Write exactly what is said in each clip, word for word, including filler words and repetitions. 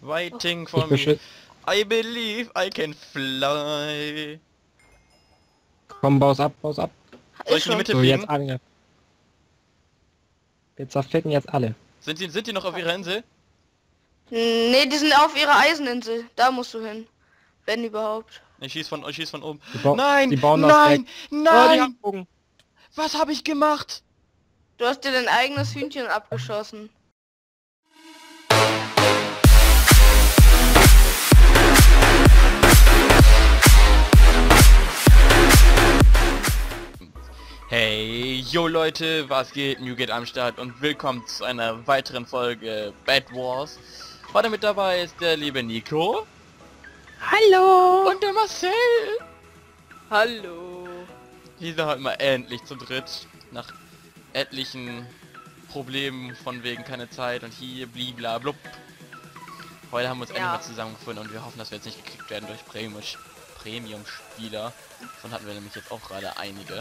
waiting for Ich me. beschütze. I believe I can fly. Komm, baus ab, baus ab. Soll Ist ich in die schon. Mitte So, fliegen? jetzt alle. Wir zerficken jetzt alle. Sind die, sind die noch auf ihrer Insel? Nee, die sind auf ihrer Eiseninsel. Da musst du hin. Wenn überhaupt. Ich schieß von, ich schieß von oben. Die bau- Nein, die bauen das nein, weg. Oh, die nein! haben Bogen. Was habe ich gemacht? Du hast dir dein eigenes Hühnchen abgeschossen. Hey, yo Leute, was geht? New geht am Start und willkommen zu einer weiteren Folge Bed Wars. Heute mit dabei ist der liebe Nico. Hallo! Und der Marcel. Hallo. Wir sind heute mal endlich zu dritt. Nach etlichen Problemen von wegen keine Zeit und hier bliblablub. Heute haben wir uns Ja. endlich mal zusammengefunden und wir hoffen, dass wir jetzt nicht gekickt werden durch Premium- Premium-Spieler. Davon hatten wir nämlich jetzt auch gerade einige.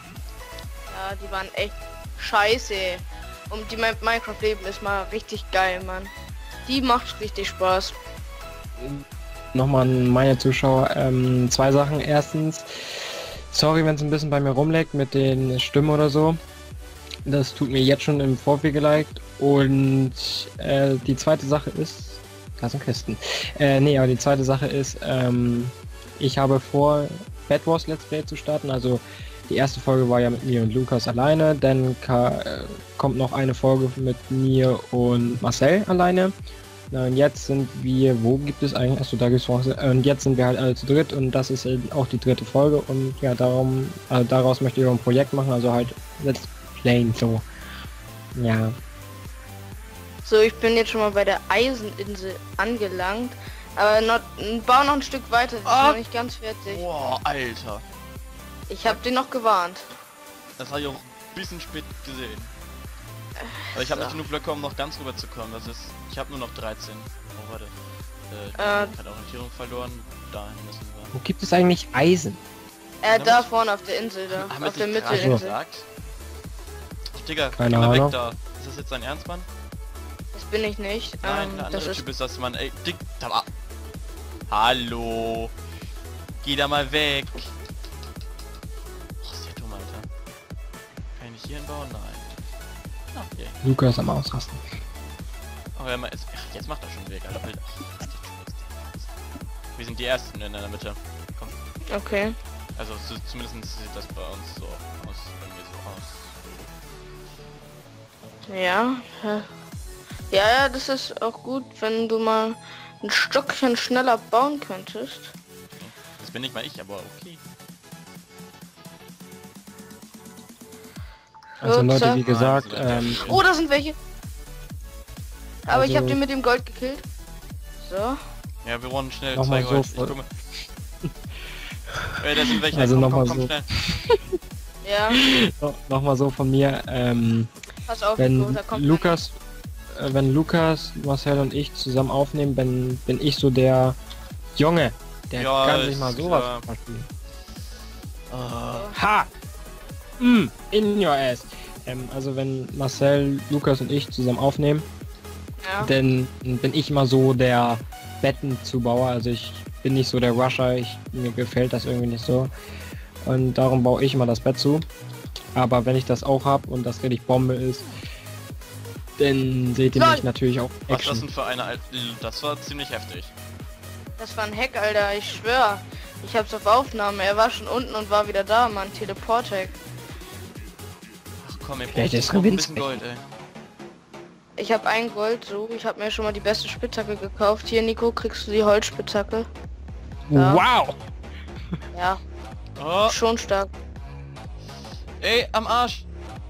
Ja, die waren echt scheiße. Und die Mi- Minecraft-Leben ist mal richtig geil, Mann. Die macht richtig Spaß. Nochmal an meine Zuschauer. Ähm, zwei Sachen. Erstens, sorry, wenn es ein bisschen bei mir rumleckt mit den Stimmen oder so. Das tut mir jetzt schon im Vorfeld geliked. Und äh, die zweite Sache ist... Da sind Kisten. Äh, nee, aber die zweite Sache ist, ähm, ich habe vor, Bed Wars Let's Play zu starten. Also die erste Folge war ja mit mir und Lukas alleine. Dann ka- äh, kommt noch eine Folge mit mir und Marcel alleine. Na, und jetzt sind wir, wo gibt es eigentlich, achso, da gibt es und jetzt sind wir halt alle zu dritt und das ist äh, auch die dritte Folge und ja, darum, äh, daraus möchte ich auch ein Projekt machen, also halt Let's Playen so. Ja. So, ich bin jetzt schon mal bei der Eiseninsel angelangt. Aber noch, bau noch ein Stück weiter. Ich bin Ah. noch nicht ganz fertig. Boah, Alter. Ich habe den noch gewarnt. Das habe ich auch ein bisschen spät gesehen. Aber ich habe so. nicht genug Blöcke, um noch ganz rüber zu kommen. Das ist, ich habe nur noch dreizehn. Oh, warte. Äh, ich Äh. hat Orientierung verloren. Dahin müssen wir. Wo gibt es eigentlich Eisen? Äh, Ja, da was- vorne auf der Insel da. Haben wir Auf der nicht gerade Mittelinsel. gesagt? Digga, Keine geh mal weg Ahnung. da. Ist das jetzt dein Ernst, Mann? Das bin ich nicht. Nein, ähm, der das andere ist Typ ist das, Mann. Ey, Dick, da war... Hallo. Geh da mal weg. Oh, ist der dumm, Alter. Kann ich nicht hier hinbauen? Nein. Ah, okay. Lukas am Ausrasten. Oh, ja, mal ist, ach, jetzt macht er schon Weg, Alter. Alter. Wir sind die Ersten in der Mitte. Komm. okay. Also so, zumindest sieht das bei uns so aus, bei mir so aus. Ja. äh, Ja, ja, das ist auch gut, wenn du mal ein Stückchen schneller bauen könntest. Das bin nicht mal ich, aber okay. Also Ups, Leute, wie ja. gesagt, Nein, ähm, Oh, da sind welche. Aber ich Also- habe den mit dem Gold gekillt. So. Ja, wir wollen schnell Noch zwei mal so Gold. Ich voll- gucke. Ey, da sind welche. Also komm, noch komm, mal komm, so. schnell. Ja, no, nochmal so von mir, ähm, pass auf, Nico, wenn da kommt Lukas, äh, wenn Lukas, Marcel und ich zusammen aufnehmen, bin, bin ich so der Junge, der Ja, kann sich ist mal sowas klar. verspielen. Ah, Ha! Mm, in your ass. Ähm, also wenn Marcel, Lukas und ich zusammen aufnehmen, Ja. dann bin ich immer so der Bettenzubauer, also ich bin nicht so der Rusher, ich, mir gefällt das irgendwie nicht so. Und darum baue ich immer das Bett zu. Aber wenn ich das auch habe und das richtig Bombe ist, dann seht ihr Lol. mich natürlich auch was das Action. denn für eine Al Das war ziemlich heftig. Das war ein Hack, Alter, ich schwör. Ich hab's auf Aufnahme. Er war schon unten und war wieder da, Mann. Teleport-Hack. Ach komm, ey, Vielleicht ist brauchst noch ein Gewinns- bisschen Gold, ey. Ich habe ein Gold, so. Ich habe mir schon mal die beste Spitzhacke gekauft. Hier, Nico, kriegst du die Holzspitzhacke. Ja. Wow! Ja, Oh, schon stark. ey, am Arsch.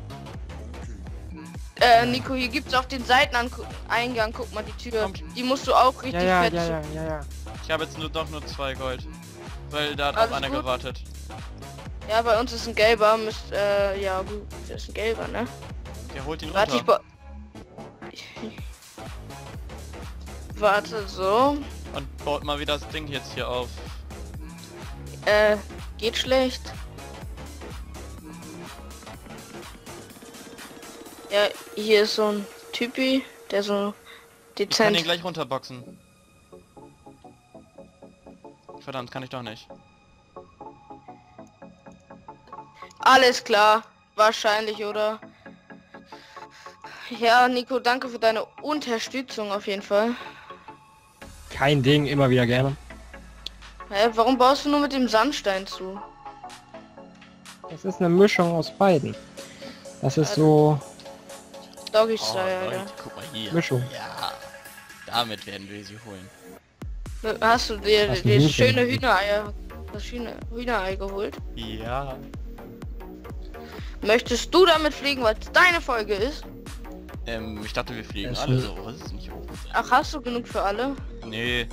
Äh, Nico, hier gibt's auf den Seiteneingang, guck mal, die Tür. Kommt. Die musst du auch richtig Ja, ja, fett ja, zu- ja, ja, ja. Ich habe jetzt nur doch nur zwei Gold. Weil da hat Alles auch einer gut? gewartet. Ja, bei uns ist ein gelber, müsst, äh, ja gut, das ist ein gelber, ne? Der holt ihn Warte, ich runter. ba Warte, so. Und baut mal wieder das Ding jetzt hier auf. Äh, geht schlecht. Ja, hier ist so ein Typi, der so Ich kann ihn dezent. gleich runterboxen. Verdammt, kann ich doch nicht. Alles klar. Wahrscheinlich, oder? Ja, Nico, danke für deine Unterstützung auf jeden Fall. Kein Ding, immer wieder gerne. Hä, warum baust du nur mit dem Sandstein zu? Es ist eine Mischung aus beiden. Das ist so Doggy Oh, Style, Leute, ja. guck mal hier. Mischung. Ja, damit werden wir sie holen. Hast du dir Was das denn schöne Hühnchen? Hühnereier, das schöne Hühnerei geholt? Ja. Möchtest du damit fliegen, weil es deine Folge ist? Ähm, ich dachte, wir fliegen Es alle ist- so. Was ist nicht hoch? Ach, hast du genug für alle? Nee.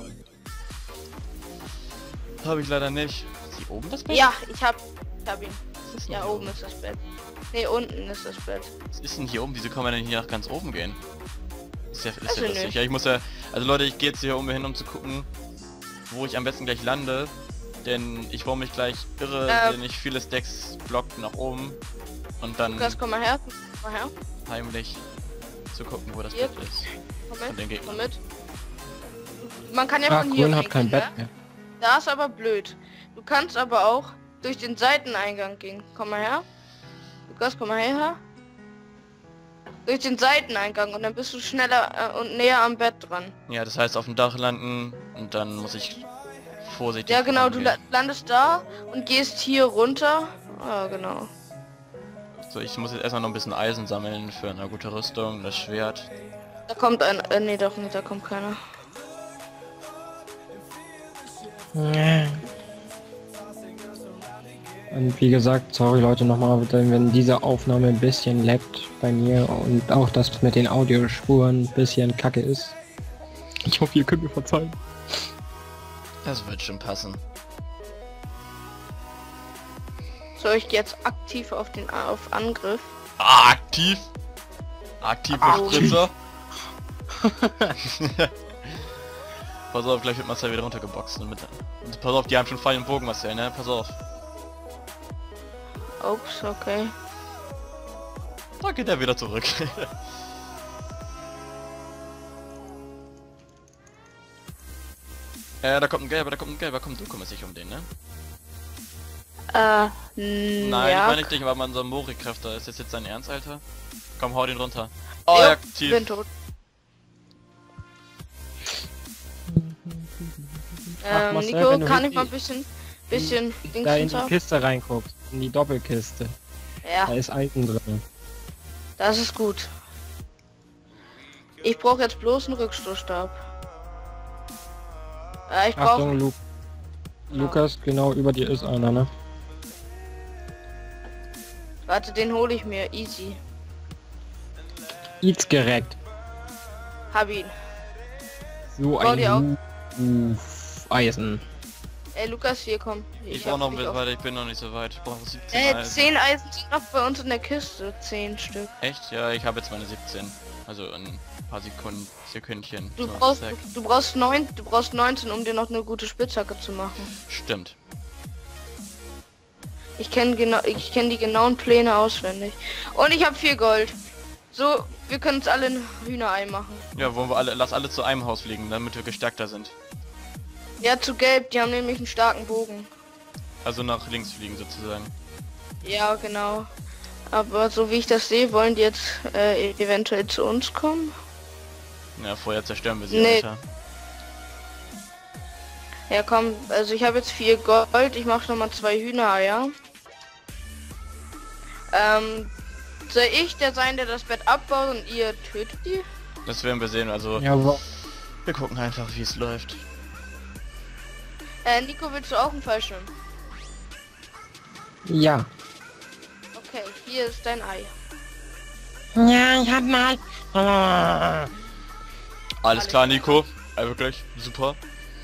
Habe ich leider nicht. Ist hier oben das Bett? Ja, ich hab, ich hab ihn. Was ist denn Ja, hier oben ist das Bett. Nee, unten ist das Bett. Was ist denn hier oben? Wieso kann man denn hier nach ganz oben gehen? Ist ja, ist Also ja lustig. nicht. Ja, ich muss ja... Also Leute, ich gehe jetzt hier oben hin, um zu gucken, wo ich am besten gleich lande. Denn ich baue mich gleich irre, Äh. wenn ich viele Stacks blockt nach oben. Und dann Lukas, komm mal her. Komm mal her. heimlich zu gucken, wo das Hier. Bett ist. Komm Von den mit. Gegnern. Komm mit. Man kann ja Ah, von hier Grün hat kein reingehen, Bett ne? mehr. Da ist aber blöd. Du kannst aber auch durch den Seiteneingang gehen. Komm mal her. Lukas, komm mal her. Durch den Seiteneingang und dann bist du schneller äh, und näher am Bett dran. Ja, das heißt auf dem Dach landen und dann muss ich vorsichtig Ja genau, du vorangehen. la landest da und gehst hier runter. Ah, genau. So, ich muss jetzt erstmal noch ein bisschen Eisen sammeln für eine gute Rüstung, das Schwert. Da kommt ein... Äh, nee, doch nicht, da kommt keiner. Und wie gesagt, sorry Leute nochmal, wenn diese Aufnahme ein bisschen leckt bei mir und auch das mit den Audiospuren ein bisschen kacke ist. Ich hoffe, ihr könnt mir verzeihen. Das wird schon passen. Soll ich jetzt aktiv auf den auf Angriff? Ah, aktiv! Aktive Au. Spritzer! Pass auf, gleich wird Marcel wieder runtergeboxt. Mit, pass auf, die haben schon Pfeil und Bogen, Marcel, ne? Pass auf. Ups, okay. Da geht er wieder zurück. äh, da kommt ein gelber, da kommt ein gelber. Komm, du kümmerst dich um den, ne? Äh, n- Nein, ja. ich meine nicht dich, aber man so Mori-Kräfte. Ist das jetzt dein Ernst, Alter? Komm, hau den runter. Oh, Jo, ja, bin aktiv. tot. Ach, Ähm, Marcel, Nico, wenn du kann hier ich mal ein die- bisschen, bisschen Da in Dingsens die haben? Kiste reinguckst, in die Doppelkiste. Da Ja, ist Eisen drin. das ist gut. Ich brauche jetzt bloß einen Rückstoßstab. Äh, ich brauche... Achtung, Lu Lukas, genau über dir ist einer, ne? Warte, den hole ich mir. Easy. Eats gerekt. Hab ihn. So Bau dir ein Uff, Eisen. Ey, Lukas, hier, komm. Ich hab brauche noch ein dich bisschen auf- weiter, ich bin noch nicht so weit. Ich brauche siebzehn Äh, Eisen. zehn Eisen sind noch bei uns in der Kiste. Zehn Stück. Echt? Ja, ich habe jetzt meine siebzehn. Also in ein paar Sekunden, Sekündchen. Du So, brauchst, zack. du, du brauchst neun, du brauchst neunzehn, um dir noch eine gute Spitzhacke zu machen. Stimmt. Ich kenne genau, ich kenne die genauen Pläne auswendig. Und ich habe vier Gold. So, wir können uns alle ein Hühnerei machen. Ja, wollen wir alle, lass alle zu einem Haus fliegen, damit wir gestärkter sind. Ja, zu gelb, die haben nämlich einen starken Bogen. Also nach links fliegen sozusagen. Ja, genau. Aber so wie ich das sehe, wollen die jetzt äh, eventuell zu uns kommen. Ja, vorher zerstören wir sie, Nee. Alter. Ja, komm, also ich habe jetzt vier Gold. Ich mache noch mal zwei Hühnereier. Ähm, soll ich der sein, der das Bett abbaut und ihr tötet die? Das werden wir sehen, also Ja, aber wir gucken einfach, wie es läuft. Äh, Nico, willst du auch einen Fallschirm? ja. Okay, hier ist dein Ei. Ja, ich hab mal. Ah. Alles klar, Nico. Ja, wirklich, super.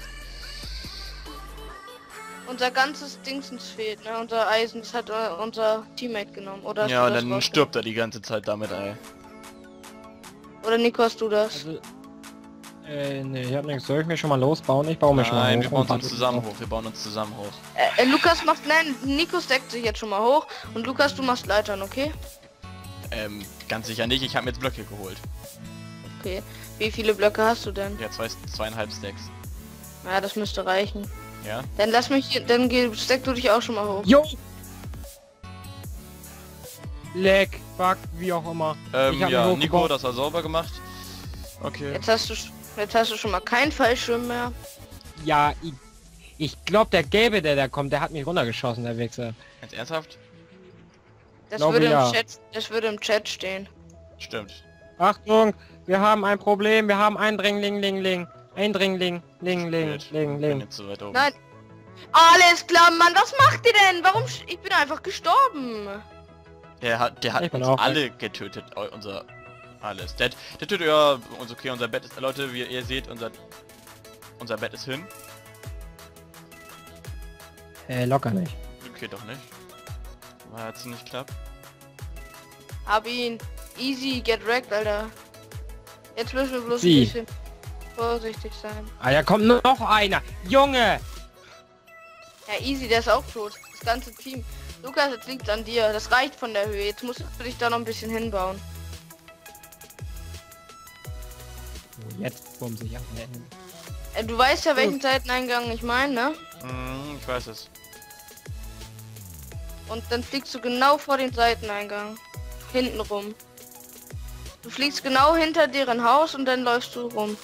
Unser ganzes Dingsens fehlt, ne? Unser Eisen, das hat äh, unser Teammate genommen. Oder hast Ja, du und das dann rausgenommen? stirbt er die ganze Zeit damit, ey. Oder Nico, hast du das? Also, äh, nee, ich hab nichts. Soll ich mir schon mal losbauen? Ich baue mir schon mal Nein, hoch wir bauen und uns warte zusammen drauf. hoch, wir bauen uns zusammen hoch. Äh, äh, Lukas macht, nein, Nico steckt sich jetzt schon mal hoch. Und Lukas, du machst Leitern, okay? Ähm, ganz sicher nicht, ich habe mir jetzt Blöcke geholt. Okay. Wie viele Blöcke hast du denn? Ja, zwei, zweieinhalb Stacks. Ja, das müsste reichen. Ja? Dann lass mich hier, dann geh, steck du dich auch schon mal hoch. Jo! Leck, fuck, wie auch immer. Ähm, Ich hab ja, ihn Nico, hochgebaut. das war sauber gemacht. Okay. Jetzt hast du, jetzt hast du schon mal keinen Fallschirm mehr. Ja, ich, ich glaube, der Gelbe, der da kommt, der hat mich runtergeschossen, der Wichser. Jetzt ernsthaft? Das Glaube, würde im ja. Chat, das würde im Chat stehen. Stimmt. Achtung, wir haben ein Problem, wir haben Eindringling, ling, ling. Eindringling, ling, ling, Spät. ling, Ich bin ling. jetzt zu weit oben. Nein. Alles klar, Mann, was macht ihr denn? Warum? sch- Ich bin einfach gestorben. Der hat, der hat Ich bin uns auch alle getötet. Eu- Unser alles. Der, der tötet ja uns. Okay, unser Bett ist, Leute, wie ihr seht, unser unser Bett ist hin. Äh, locker nicht. Okay, doch nicht. War jetzt nicht klappt. Hab ihn. Easy, get wrecked, Alter. Jetzt müssen wir bloß Sie. ein bisschen vorsichtig sein. Ah, da kommt nur noch einer. Junge! Ja, easy, der ist auch tot. Das ganze Team. Lukas, jetzt liegt's an dir. Das reicht von der Höhe. Jetzt musst du dich da noch ein bisschen hinbauen. So, jetzt bumse ich am Ende. Äh, du weißt ja, welchen Seiteneingang ich meine, ne? Hm, ich weiß es. Und dann fliegst du genau vor den Seiteneingang. Hinten rum. Du fliegst genau hinter deren Haus und dann läufst du rum.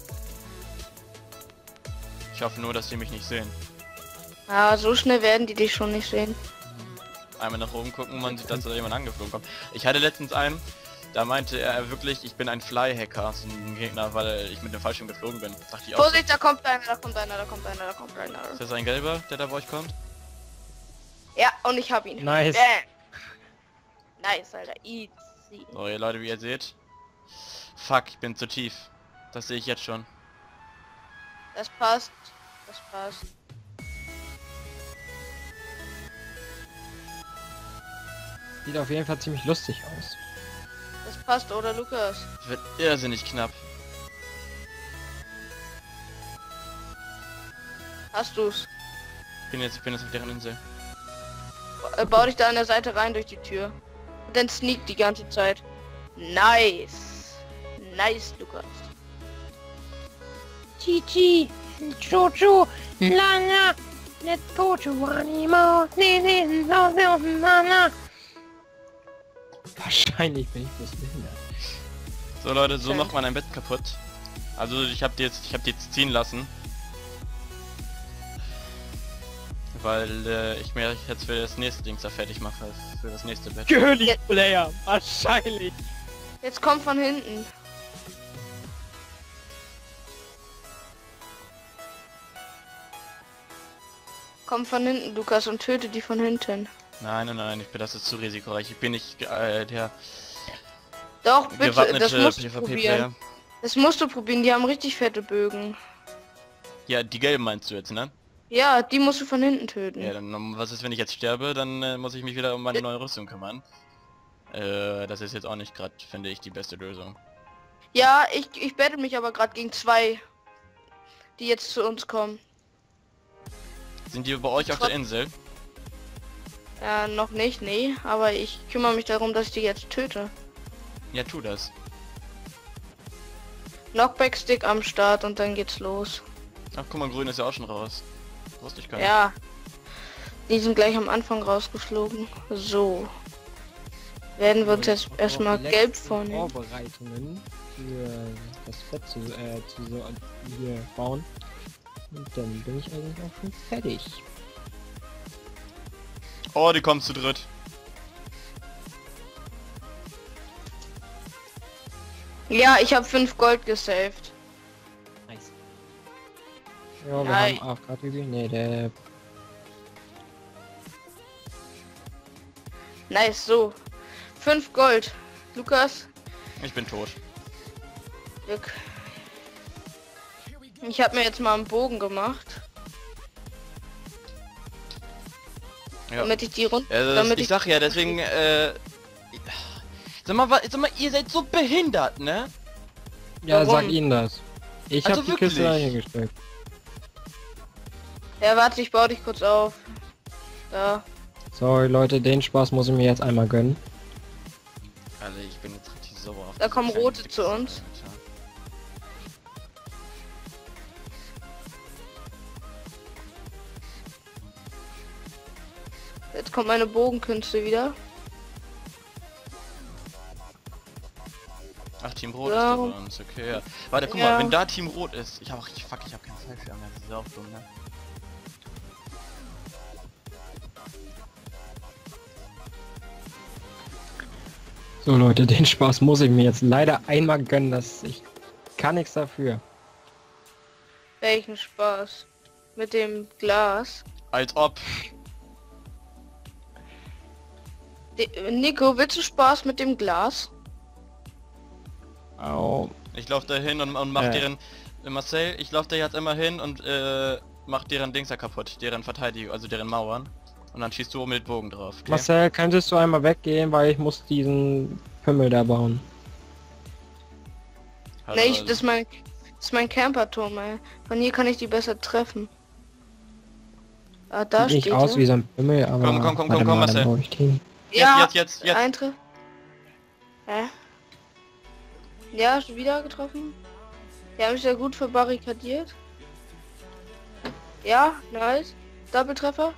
Ich hoffe nur, dass die mich nicht sehen. Ja, so schnell werden die dich schon nicht sehen. Einmal nach oben gucken, man sieht, dass da jemand angeflogen kommt. Ich hatte letztens einen, da meinte er wirklich, ich bin ein Fly-Hacker, so ein Gegner, weil ich mit dem Fallschirm geflogen bin. Dachte ich auch. Vorsicht, da kommt einer, da kommt einer, da kommt einer, da kommt einer. Ist das ein gelber, der da bei euch kommt? Ja, und ich hab ihn. Nice. Bam. Nice, Alter. Easy. So, ihr Leute, wie ihr seht. Fuck, ich bin zu tief. Das sehe ich jetzt schon. Das passt. Das passt. Sieht auf jeden Fall ziemlich lustig aus. Das passt, oder Lukas? Wird irrsinnig knapp. Hast du's? Ich bin jetzt, ich bin jetzt auf deren Insel. Äh, Bau dich da an der Seite rein durch die Tür. Und dann sneak die ganze Zeit. Nice. Nice, Lukas. Chichi, Jojo, Lana, let's go to Animo, nee, nee, no, no, na, na. Wahrscheinlich bin ich bloß behindert. So Leute, so Okay. macht man ein Bett kaputt. Also ich habe die jetzt, ich habe die jetzt ziehen lassen. Weil äh, ich mir jetzt für das nächste Ding da fertig mache, für das nächste Bett. Girly Player, wahrscheinlich. Jetzt kommt von hinten. Komm von hinten, Lukas, und töte die von hinten. Nein, nein, nein, ich bin das ist zu risikoreich. Ich bin nicht äh, der Doch, bitte, gewappnete das musst du PvP-Player. probieren. Das musst du probieren, die haben richtig fette Bögen. Ja, die gelben meinst du jetzt, ne? Ja, die musst du von hinten töten. Ja, dann um, was ist, wenn ich jetzt sterbe, dann äh, muss ich mich wieder um meine neue Rüstung kümmern. Äh, das ist jetzt auch nicht gerade, finde ich, die beste Lösung. Ja, ich, ich battle mich aber gerade gegen zwei, die jetzt zu uns kommen. Sind die bei euch auf der Insel? Ja, noch nicht, nee, aber ich kümmere mich darum, dass ich die jetzt töte. Ja, tu das. Knockback-Stick am Start und dann geht's los. Ach, guck mal, grün ist ja auch schon raus. Wusste ich gar nicht. Ja, die sind gleich am Anfang rausgeflogen. So. Werden wir uns jetzt erstmal gelb vornehmen. Vorbereitungen für das Fett zu, äh, zu so, hier bauen. Und dann bin ich eigentlich auch schon fertig. Oh, die kommen zu dritt. Ja, ich habe fünf Gold gesaved. Nice. Ja, wir Nein. haben A F K-Typi. Nee, der... Nice, so. fünf Gold. Lukas, Ich bin tot. Glück. Ich habe mir jetzt mal einen Bogen gemacht, Ja. damit ich die Runde, Ja, das, damit ich ich, sag ja, deswegen, äh... Sag mal, wa- sag mal, ihr seid so behindert, ne? Ja, Warum? sag ihnen das. Ich Also habe die Kiste wirklich? eingestellt. ja, warte, ich baue dich kurz auf. Da. Sorry Leute, den Spaß muss ich mir jetzt einmal gönnen. Also ich bin jetzt richtig sauer auf Da diese kommen kleinen Rote zu Wichser, uns. Alter. Jetzt kommt meine Bogenkünste wieder. Ach, Team Rot Ja. ist da bei uns, okay. Ja. Warte, guck Ja. mal, wenn da Team Rot ist. Ich hab auch, ich, fuck, ich hab keinen Fallschirm mehr, das ist auch dumm, ne? So Leute, den Spaß muss ich mir jetzt leider einmal gönnen, dass ich kann nichts dafür. Welchen Spaß. Mit dem Glas. Als ob. De Nico, willst du Spaß mit dem Glas? Au. Ich lauf da hin und, und mach Äh. deren... Marcel, ich lauf da jetzt immer hin und äh, mach deren Dings da kaputt, deren Verteidigung, also deren Mauern. Und dann schießt du oben mit Bogen drauf. Okay? Marcel, könntest du einmal weggehen, weil ich muss diesen Pimmel da bauen. Also, Nee, ich, das ist mein, das ist mein Camperturm, ey. Von hier kann ich die besser treffen. Ah, da Sieht nicht steht aus er. wie so ein Pimmel, aber Komm, komm, komm, warte komm, komm, mal, dann Marcel. baue ich den. Ja, jetzt, jetzt, jetzt. Eintritt. Hä? Ja, schon wieder getroffen. Die haben sich ja gut verbarrikadiert. Ja, nice. Doppeltreffer.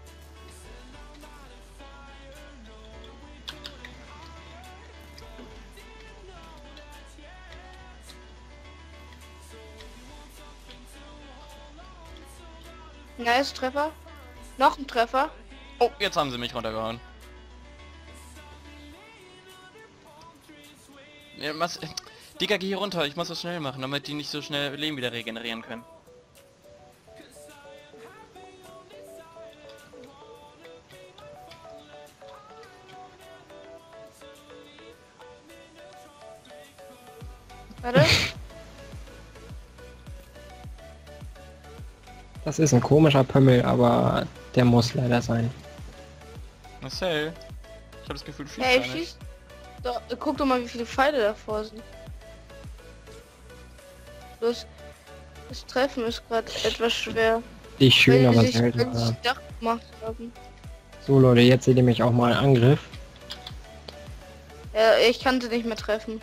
Nice Treffer. Noch ein Treffer. Oh, jetzt haben sie mich runtergehauen. Ja, was? Digga, geh hier runter. Ich muss das schnell machen, damit die nicht so schnell Leben wieder regenerieren können. Warte. Das ist ein komischer Pimmel, aber der muss leider sein. Marcel, ich habe das Gefühl, viel Hey, schieß. Doch, guck doch mal, wie viele Pfeile davor sind. Los. Das Treffen ist gerade etwas schwer. Nicht schön, weil aber die sich selten. ganz Ja. Dach gemacht haben. So Leute, jetzt seht ihr mich auch mal Angriff. Ja, ich kann sie nicht mehr treffen.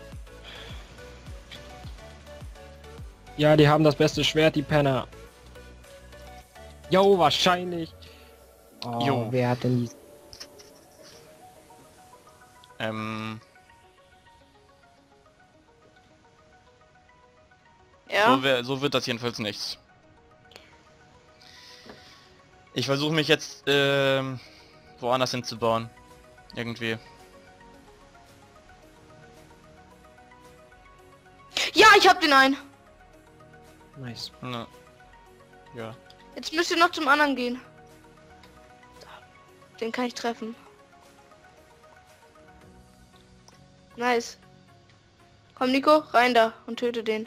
Ja, die haben das beste Schwert, die Penner. Jo, wahrscheinlich. Oh, Jo. wer hat denn die? Ähm, Ja. so, wär, so wird das jedenfalls nichts. Ich versuche mich jetzt ähm, woanders hinzubauen. Irgendwie. Ja, ich hab den einen. Nice. Na, ja. Jetzt müsst ihr noch zum anderen gehen. Den kann ich treffen. Nice. Komm Nico, rein da und töte den.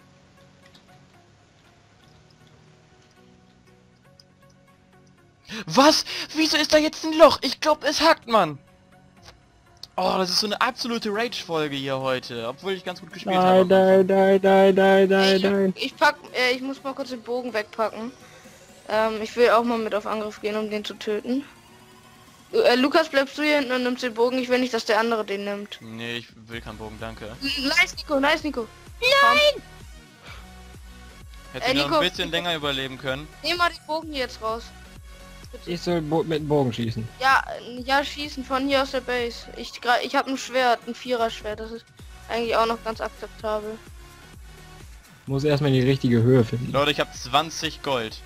Was? Wieso ist da jetzt ein Loch? Ich glaube, es hackt, Mann. Oh, das ist so eine absolute Rage-Folge hier heute, obwohl ich ganz gut gespielt habe. Nein, nein, nein, nein, nein, nein, ich, nein. ich pack, äh, ich muss mal kurz den Bogen wegpacken. Ähm, ich will auch mal mit auf Angriff gehen, um den zu töten. Du, äh, Lukas, bleibst du hier hinten und nimmst den Bogen? Ich will nicht, dass der andere den nimmt. Nee, ich will keinen Bogen, danke. Nice, Nico, nice, Nico. Nein! Hätte Ey, ich noch Nico, ein bisschen Nico. länger überleben können. Nehm mal den Bogen hier jetzt raus. Ich soll Bo mit dem Bogen schießen. Ja, äh, ja, schießen von hier aus der Base. Ich, gra- ich habe ein Schwert, ein Vierer-Schwert. Das ist eigentlich auch noch ganz akzeptabel. Muss erstmal die richtige Höhe finden. Leute, ich habe zwanzig Gold.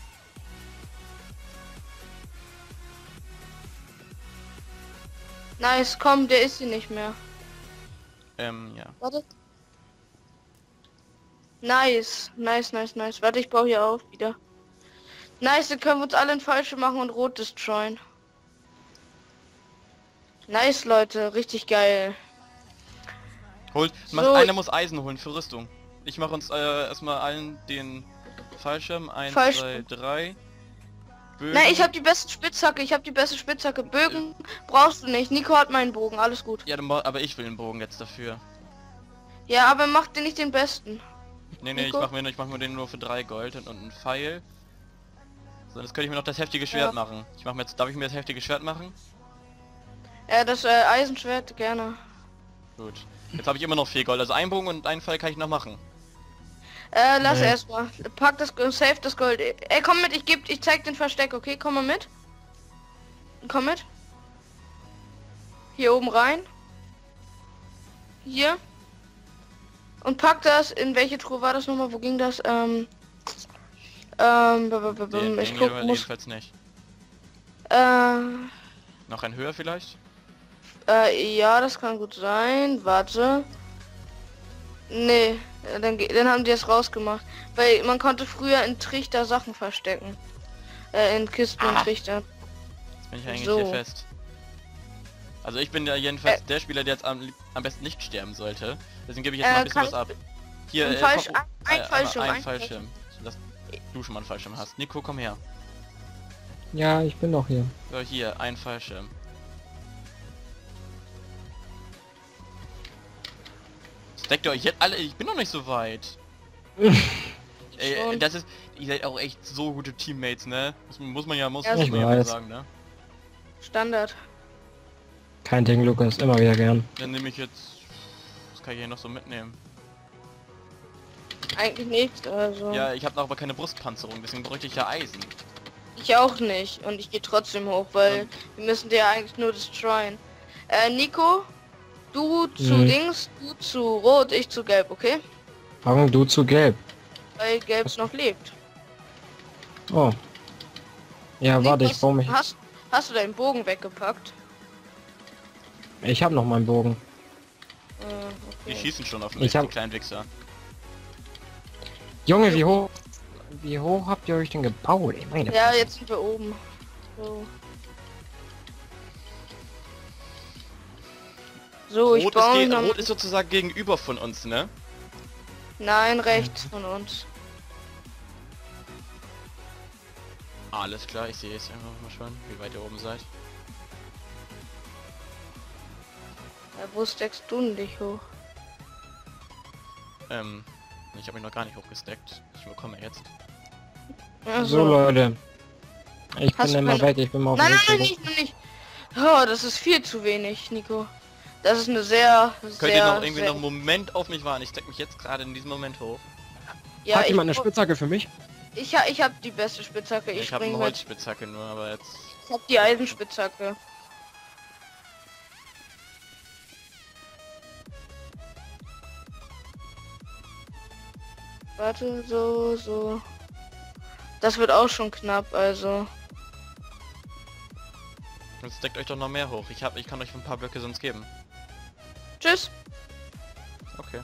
Nice, komm, der ist sie nicht mehr. Ähm, ja. Warte. Nice, nice, nice, nice. Warte, ich baue hier auf wieder. Nice, dann können wir uns alle in falsche machen und rot destroyen. Nice, Leute, richtig geil. Holt, So. mach, einer muss Eisen holen für Rüstung. Ich mache uns äh, erstmal allen den Fallschirm. eins, zwei, Fallschirm. drei. Bögen. Nein, ich habe die beste Spitzhacke, ich habe die beste Spitzhacke. Bögen brauchst du nicht. Nico hat meinen Bogen, alles gut. Ja, du ma- aber ich will den Bogen jetzt dafür. Ja, aber mach dir nicht den besten. Nee, nee, ich Nico? mach mir, ich mach mir den nur für drei Gold und, und einen Pfeil. So, jetzt könnte ich mir noch das heftige Schwert Ja. machen. Ich mach mir jetzt, darf ich mir das heftige Schwert machen? Ja, das äh, Eisenschwert gerne. Gut. Jetzt habe ich immer noch vier Gold. Also ein Bogen und einen Pfeil kann ich noch machen. Äh, lass Nee. erstmal. Pack das, Go- save das Gold. Ey, komm mit, ich geb, ich zeig den Versteck, okay? Komm mal mit. komm mit. Hier oben rein. Hier. Und pack das, in welche Truhe war das nochmal? Wo ging das? Ähm, ähm, b -b -b Den, ich den guck, jeweils- muss, jedenfalls nicht. äh, Noch ein höher vielleicht? äh, ja, das kann gut sein. Warte. Nee, äh, dann, ge- dann haben die es rausgemacht. Weil man konnte früher in Trichter Sachen verstecken. Äh, in Kisten und Ah. Trichter. Jetzt bin ich eigentlich So. hier fest. Also ich bin ja jedenfalls der Spieler, der jetzt am, lieb- am besten nicht sterben sollte. Deswegen gebe ich jetzt Äh, mal ein bisschen kann was ab. Hier, ein äh, Falsch- komm, ein- ein äh, Fallschirm, Ein ein Fallschirm. Dass du schon mal einen Fallschirm hast. Nico, komm her. Ja, ich bin noch hier. So, hier, ein Fallschirm. Steckt ihr euch jetzt alle? Ich bin noch nicht so weit. Ey, Schon. das ist... Ihr seid auch echt so gute Teammates, ne? Das muss man ja, muss, Ja, muss ich man ja mal weiß. sagen, ne? Standard. Kein Ding, Lukas, immer wieder gern. Dann nehme ich jetzt... Was kann ich hier noch so mitnehmen? Eigentlich nicht, also. Ja, ich habe noch aber keine Brustpanzerung, deswegen bräuchte ich ja Eisen. Ich auch nicht. Und ich gehe trotzdem hoch, weil Und- wir müssen dir eigentlich nur destroyen. Äh, Nico, du zu Mhm. Dings, du zu Rot, ich zu Gelb, okay? Warum du zu gelb? Weil Gelb Was? noch lebt. Oh. Ja, warte, ich Niklas, baue mich... Hast, hast du deinen Bogen weggepackt? Ich habe noch meinen Bogen. Äh, Die okay. schießen schon auf mich, Ich hab- die kleinen Wichser. Junge, wie hoch... Wie hoch habt ihr euch denn gebaut? Ey, meine Ja, Fresse. jetzt sind wir oben. So. So, ich Rot, ist baue ge- noch... Rot ist sozusagen gegenüber von uns, ne? Nein, rechts von uns. Alles klar, ich sehe es einfach mal schon, wie weit ihr oben seid. Ja, wo steckst du denn dich hoch? Ähm, ich habe mich noch gar nicht hochgesteckt. Ich bekomme jetzt. Ach So, Leute. Ich Hast bin du immer keine- weg, ich bin mal auf dem Nein, Weg nein, nein, zurück. nicht, nicht. Oh, das ist viel zu wenig, Nico. Das ist eine sehr, Könnt sehr, ihr noch irgendwie sehr... noch einen Moment auf mich warten? Ich steck mich jetzt gerade in diesem Moment hoch. Ja, Hat ich, jemand eine Spitzhacke für mich? ich, ha- ich hab die beste Spitzhacke. Ich, Ich, habe spring eine mit. Holzspitzhacke nur, aber jetzt... Ich hab die Eisenspitzhacke. Warte, so, so. Das wird auch schon knapp, also. Jetzt deckt euch doch noch mehr hoch. Ich hab, ich kann euch ein paar Blöcke sonst geben. Tschüss. Okay.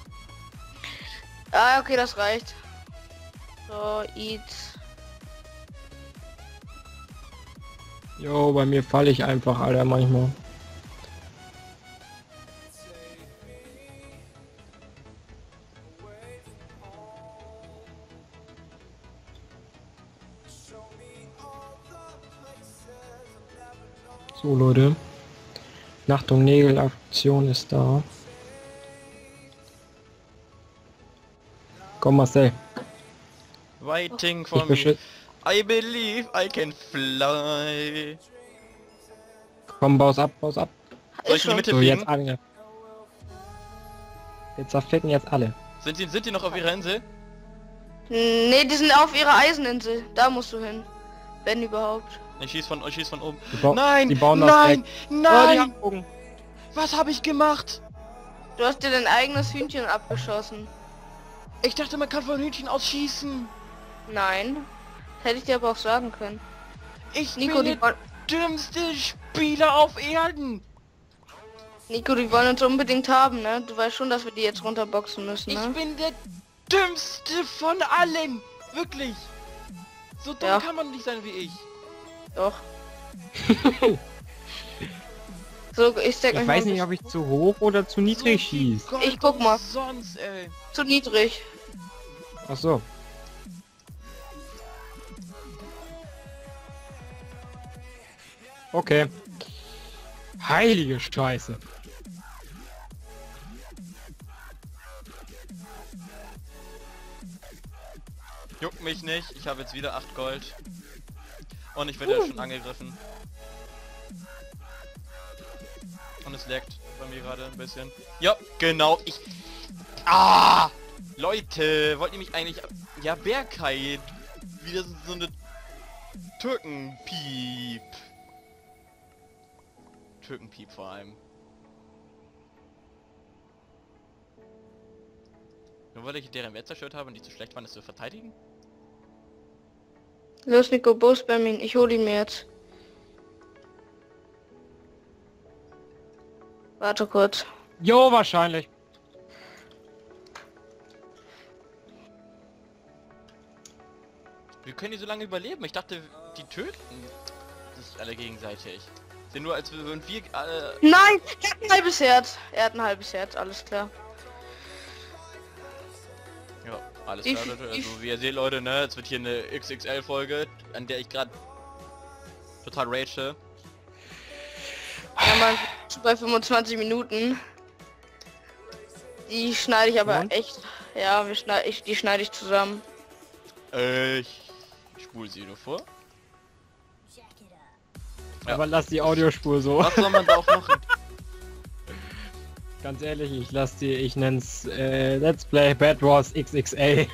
Ah, okay, das reicht. So, eat. Jo, bei mir falle ich einfach, Alter, manchmal. So, Leute. Nacht- und Nägel-Aktion ist da. Komm, Marcel. Waiting Ich for me. beschütze... I believe I can fly. Komm, baus ab, baus ab. Soll Ist ich in die schon. Mitte So, fliegen? jetzt alle. Wir zerficken jetzt alle. Sind die, sind die noch auf ihrer Insel? Nee, die sind auf ihrer Eiseninsel. Da musst du hin. Wenn überhaupt. Ich schieß von, ich schieß von oben. Die ba- Nein! die bauen das nein! weg. Oh, die Nein! haben Bogen. Was habe ich gemacht? Du hast dir dein eigenes Hühnchen abgeschossen. Ich dachte, man kann von Hühnchen aus schießen. Nein. Hätte ich dir aber auch sagen können. Ich Nico, bin die, der woll- dümmste Spieler auf Erden. Nico, die wollen uns unbedingt haben, ne? Du weißt schon, dass wir die jetzt runterboxen müssen, Ich ne? bin der dümmste von allen. Wirklich. So dumm Ja. kann man nicht sein wie ich. Doch. So, ich steck Ich mich weiß mal nicht, ob ich zu hoch oder zu niedrig So viel schieß. Gold Ich guck mal. Sonst, ey. zu niedrig. Ach so. Okay. Heilige Scheiße. Juckt mich nicht. Ich habe jetzt wieder acht Gold. Und ich werde schon angegriffen. Und es leckt bei mir gerade ein bisschen. Ja, genau. Ich... Ah! Leute, wollt ihr mich eigentlich... Ja, Berkay. Wieder so, so eine Türkenpiep. Türkenpiep vor allem. Nur weil ich deren Welt zerstört habe und die zu schlecht waren, es zu verteidigen? Los, Nico, Bo-Spamming. Ich hole ihn mir jetzt. Warte kurz. Jo, wahrscheinlich. Wir können die so lange überleben. Ich dachte, die töten sich alle gegenseitig. Sind nur als würden wir alle... Nein! Er hat ein halbes Herz. Er hat ein halbes Herz, alles klar. Ja, alles Ich- klar, Leute. Also ich- wie ihr seht, Leute, ne, jetzt wird hier eine X X L-Folge, an der ich gerade total rage. Ja, man, bei fünfundzwanzig Minuten. Die schneide ich aber Und? echt. Ja, wir schneid, ich, die schneide ich zusammen. Äh, ich spule sie nur vor. Ja. Aber lass die Audiospur so. Was soll man da auch machen? Ganz ehrlich, ich lass die, ich nenn's äh, Let's Play Bad Wars X X L.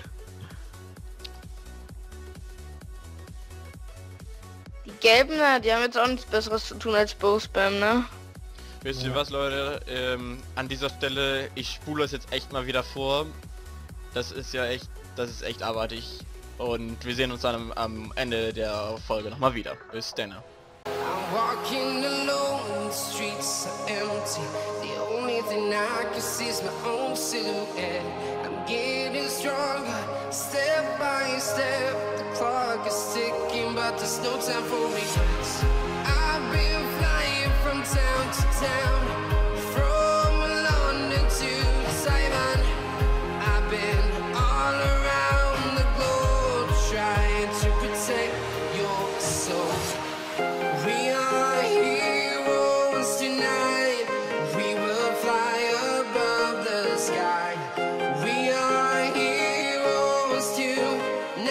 Die Gelben, na, die haben jetzt auch nichts Besseres zu tun als Bo-Spam, ne? Wisst ihr Ja. was, Leute? Ähm, an dieser Stelle, ich spule es jetzt echt mal wieder vor. Das ist ja echt, das ist echt abartig. Und wir sehen uns dann am, am Ende der Folge nochmal wieder. Bis dann. I'm walking alone, the streets are empty. The only thing I can see is my own silhouette. I'm getting stronger, step by step. The clock is ticking, but there's no time for me. I've been flying from town to town, from London to Taiwan. I've been all around the globe, trying to protect your soul. We are heroes tonight. We will fly above the sky. We are heroes tonight.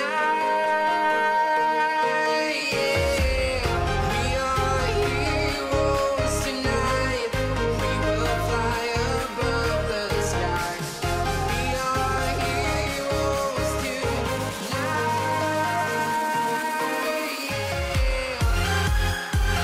Yeah. We are heroes tonight. We will fly above the sky. We are heroes tonight. Yeah.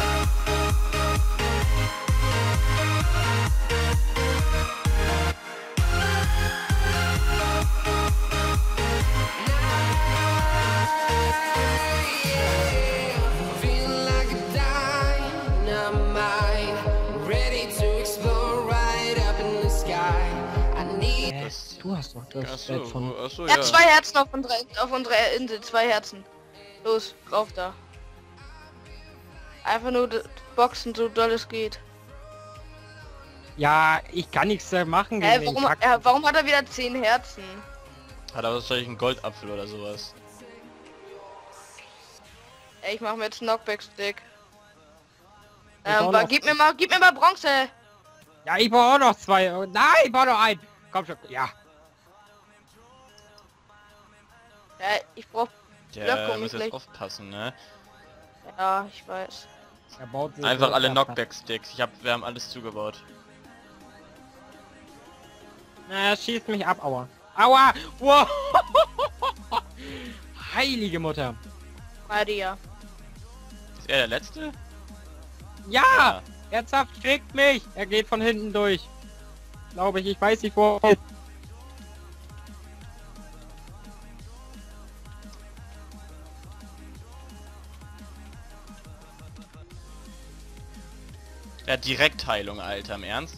Feeling like a dynamite, ready to explode right up in the sky. I need Äh, du hast doch das Achso, Bett von... achso, Er hat ja. zwei Herzen auf unserer, auf unserer Insel, zwei Herzen. Los, rauf da. Einfach nur d- boxen, so doll es geht. Ja, ich kann nichts da machen gegen Hä, den warum, Kack. äh, warum hat er wieder zehn Herzen? Hat er wahrscheinlich einen Goldapfel oder sowas. Ey, ich mach mir jetzt einen Knockback-Stick. Wir Ähm, brauchen ba- noch- gib mir mal, gib mir mal Bronze. Ja, ich brauche auch noch zwei. Oh, nein, ich brauche noch einen. Komm schon. Ja. Ja, ich brauch... Der Blöcke, um muss mich jetzt gleich- aufpassen, ne? Ja, ich weiß. Er baut sich Einfach so- alle ja, Knockback-Sticks. Ich hab, wir haben alles zugebaut. Na, er schießt mich ab, aua. Aua! Wow! Heilige Maria. Ist er der Letzte? Ja! Ja. Er zapft, kriegt mich! Er geht von hinten durch. Glaube ich, ich weiß nicht wo. Er hat Direktheilung, Alter, im Ernst?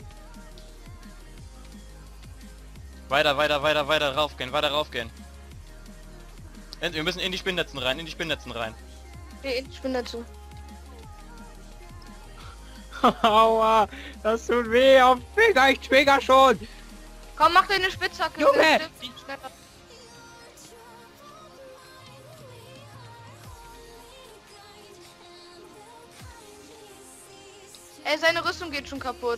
Weiter, weiter, weiter, weiter raufgehen, weiter raufgehen. In- Wir müssen in die Spinnnetzen rein, in die Spinnnetzen rein. Nee, ich bin dazu. Aua! Das tut weh auf den Finger, ich trigger schon! Komm, mach deine Spitzhacke. Junge! das stimmt schneller. Ey, seine Rüstung geht schon kaputt.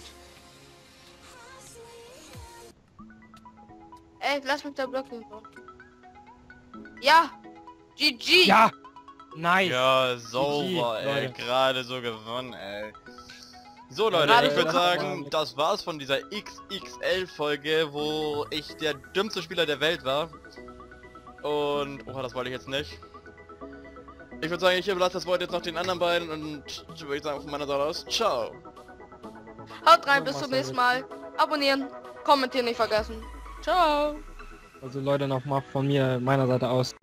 Ey, lass mich da blocken. Ja! G G! Ja! Nice! Ja, sauber, G G, ey. Leute. Gerade so gewonnen, ey. So, Leute, Gerade ich würde so sagen, gewonnen. das war's von dieser X X L-Folge, wo ich der dümmste Spieler der Welt war. Und... Oha, das wollte ich jetzt nicht. Ich würde sagen, ich überlasse das Wort jetzt noch den anderen beiden und ich würde sagen von meiner Seite aus, ciao. Haut rein, Ja, bis zum Marcel. nächsten Mal. Abonnieren, kommentieren nicht vergessen. Ciao. Also Leute, nochmal von mir, meiner Seite aus.